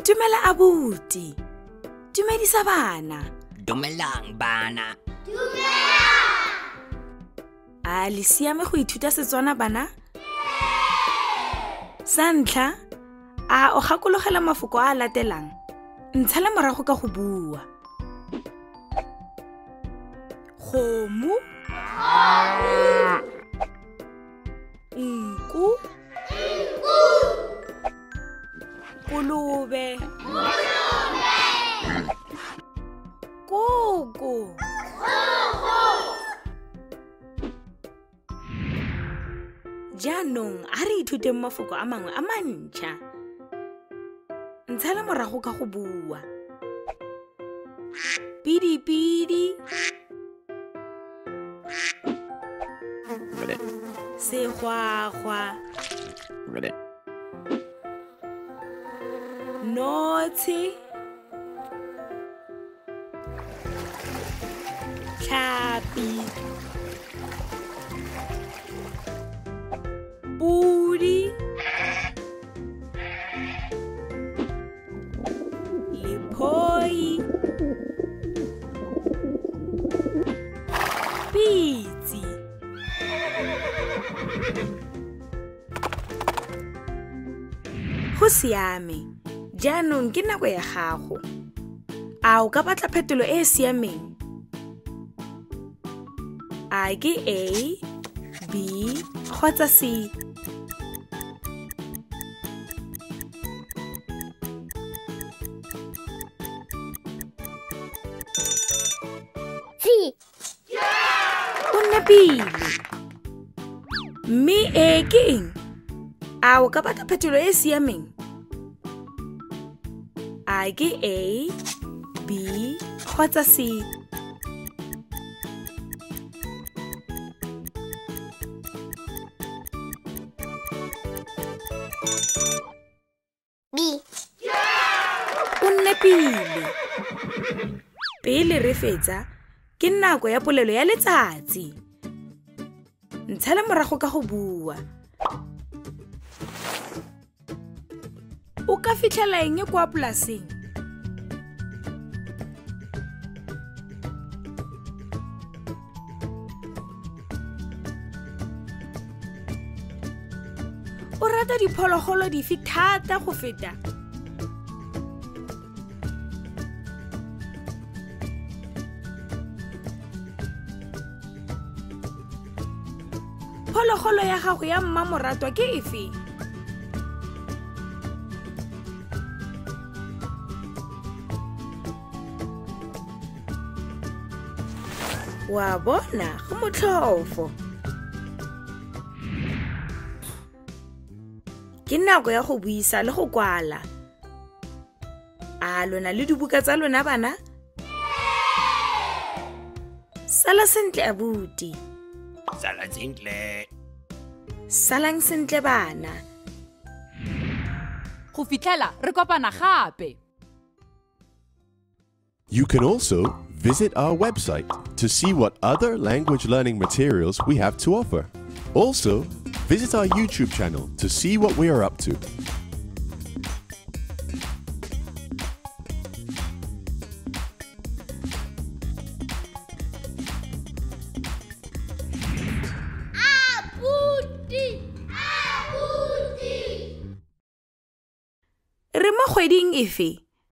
Dumela abuti. Dumedisa bana. Dumelang bana. Dumela! Le siame go ithuta Setswana bana? Sa ntlha, o gakologela mafoko a latelang. Ntshala morago ka go bua. Kgomo, nku, kolobe, koko, jaanong a re ithuteng mafoko a mangwe a mantšha. Ntshala morago ka go bua. Pidi-pidi, segwagwa, notshe, tlhapi, pudi, lephoi, pitsi. Go siame. Jaanong ke nako ya gago. A o ka batla phetolo e e siameng? A ke A, B kgotsa C? C. O nne pele. Mme A ke eng? A o ka batla phetolo e e siameng? A ke A, B kgotsa C? B. O nne pele. Pele re fetsa, ke nako ya polelo ya letsatsi. Ntshala morago ka go bua. O ka fitlhela eng kwa polaseng? O rata diphologolo dife thata go feta? Phologolo ya gago ya mmamoratwa ke efe? Wa bona go motlhofo. Ke nako ya go buisa le go kwala. A lona le dibuka tsa lona bana? Sala sentle abuti. Sala sentle. Salang sentle bana. Go fitlhela re kopana gape. You can also visit our website to see what other language learning materials we have to offer. Also, visit our YouTube channel to see what we are up to. Abuti! Abuti! Re mo kgweding efe?